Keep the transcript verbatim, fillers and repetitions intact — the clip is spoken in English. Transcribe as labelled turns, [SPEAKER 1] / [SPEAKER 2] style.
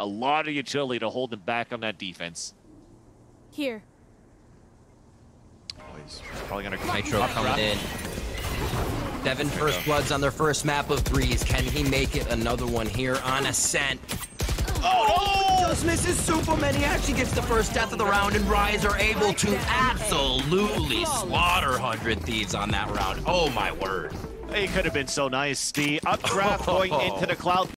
[SPEAKER 1] a lot of utility to hold them back on that defense.
[SPEAKER 2] Here.
[SPEAKER 1] Oh, he's probably gonna
[SPEAKER 3] Nitro coming in. Seven first bloods on their first map of threes. Can he make it another one here on Ascent? Oh, no! Just misses Supaman. He actually gets the first death of the round, and Rise are able to absolutely slaughter one hundred Thieves on that round. Oh, my word.
[SPEAKER 1] He could have been so nice. The updraft going into the cloud.